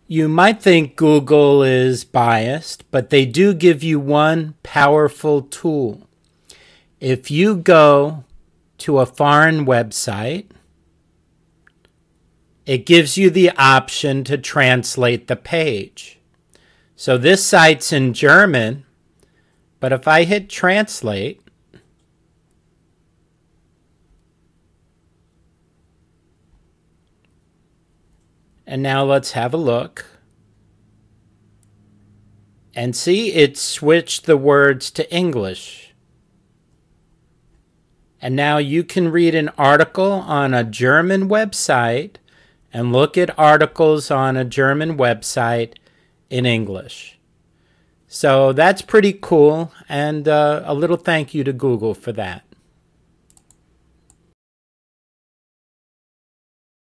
You might think Google is biased, but they do give you one powerful tool. If you go to a foreign website, it gives you the option to translate the page. So this site's in German, but if I hit translate, and now let's have a look. And see, it switched the words to English. And now you can read an article on a German website and look at articles on a German website in English. So that's pretty cool, and a little thank you to Google for that.